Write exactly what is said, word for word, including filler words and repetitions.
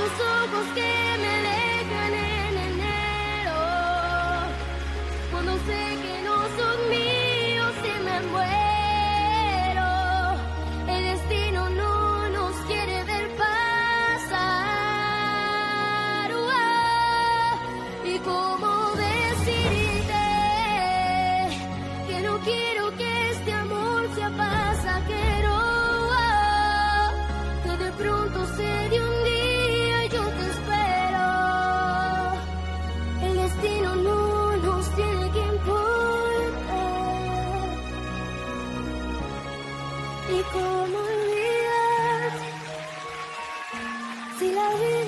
esos ojos que me dejan en enero, cuando sé que no son míos y me muero. El destino no nos quiere ver pasar. Uh-oh. Y cómo decirte que no quiero que este amor sea pasajero, uh-oh. Que de pronto se de un día y yo te espero. El destino no nos tiene que importar. ¿Y cómo olvidarte si la vida